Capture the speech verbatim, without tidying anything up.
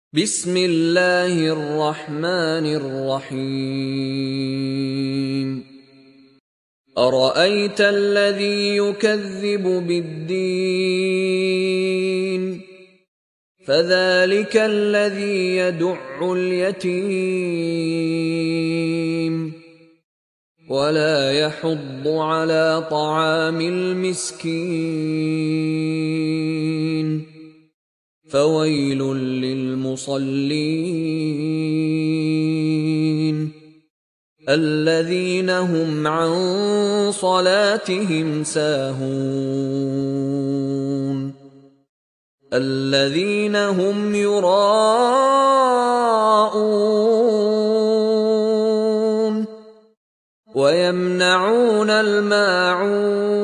بسم الله الرحمن الرحيم أرأيت الذي يكذب بالدين فذلك الذي يدع اليتيم ولا يحض على طعام المسكين فويل للمصلين الذين هم عن صلاتهم ساهون الذين هم يراءون ويمنعون الماعون